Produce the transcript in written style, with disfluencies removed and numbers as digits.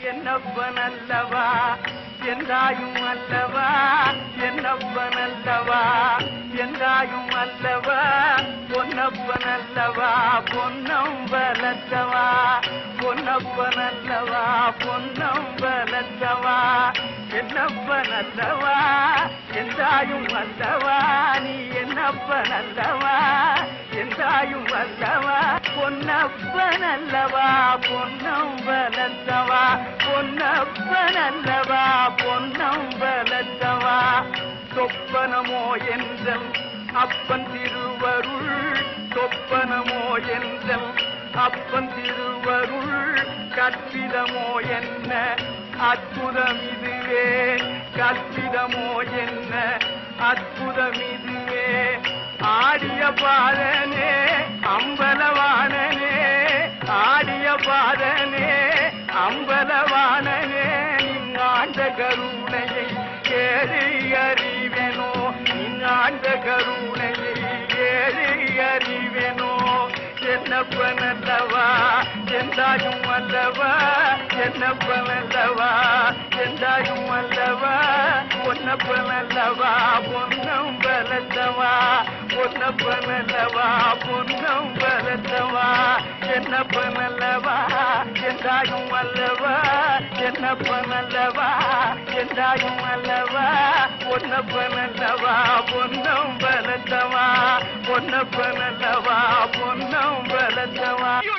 என்னப்பனல்லவா என்றாயும் அல்லவா என்னப்பனல்லவா என்றாயும் அல்லவா பொன்னப்பனல்லவா பொன்னம்பலத்தவா பொன்னப்பனல்லவா பொன்னம்பலத்தவா என்னப்பனல்லவா என்றாயும் அல்லவா நீ என்னப்பனல்லவா என்றாயும் அல்லவா பொன்னப்பனல்லவா பொன்னம்பலத்தவா பொன்னப்பனல்லவா பொன்னம்பலத்தவா சொப்பனமோ என்றல் அப்பன் திருவருள் சொப்பனமோ என்றல் அப்பன் திருவருள் கற்பிதமோ என்ன அற்புதம் இதுவே கற்பிதமோ என்ன அற்புதம் இதுவே ஆடிய பாதனே அம்பலவானனே ஆடிய பாதனே அம்பலவானனே நீங்காண்ட கருணையை கேளு அறிவேனோ நீங்காண்ட கருணையை கேளு அறிவேனோ என்னப்பனல்லவா என்றாயும் அல்லவா என்னப்பனல்லவா என்றாயும் அல்லவா பொன்னப்பனல்லவா பொன்னம்பலத்தவா பொன்னப்பனல்லவா பொன்னம்பலத்தவா என்னப்பனல்லவா என்றாயும் அல்லவா என்னப்பனல்லவா என்றாயும் அல்லவா பொன்னப்பனல்லவா பொன்னம்பலத்தவா பொன்னப்பனல்லவா பொன்னம்பலத்தவா